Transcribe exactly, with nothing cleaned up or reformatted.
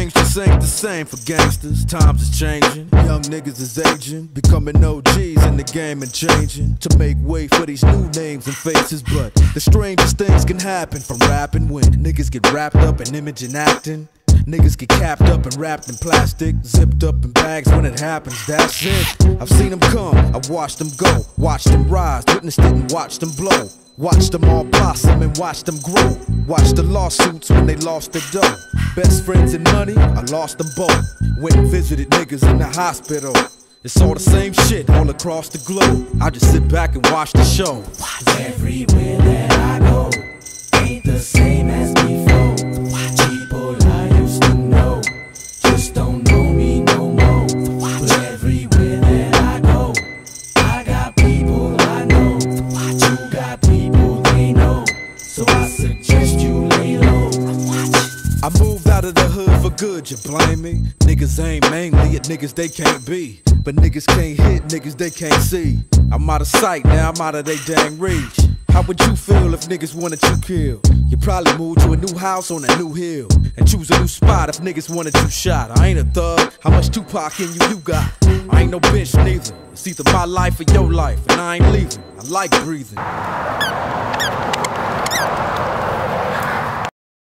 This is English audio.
things just ain't the same for gangsters. Times is changing, young niggas is aging, becoming O Gs in the game and changing to make way for these new names and faces. But the strangest things can happen from rapping when niggas get wrapped up in image and acting. Niggas get capped up and wrapped in plastic, zipped up in bags when it happens, that's it. I've seen them come, I've watched them go, watched them rise, witnessed it and watched them blow. Watched them all blossom and watched them grow. Watched the lawsuits when they lost their dough. Best friends and money, I lost them both. Went and visited niggas in the hospital. It's all the same shit all across the globe. I just sit back and watch the show. Everywhere that I go ain't the same as before. People I used to know just don't know me no more. But everywhere that I go, I got people I know. You got people they know, so I suggest you lay low. I moved out of the hood for good, you blame me? Niggas aim mainly at niggas they can't be, but niggas can't hit niggas they can't see. I'm out of sight, now I'm out of they dang reach. How would you feel if niggas wanted you killed? You probably move to a new house on a new hill and choose a new spot if niggas wanted you shot. I ain't a thug, how much Tupac in you you got? I ain't no bitch neither. It's either my life or your life, and I ain't leaving. I like breathing.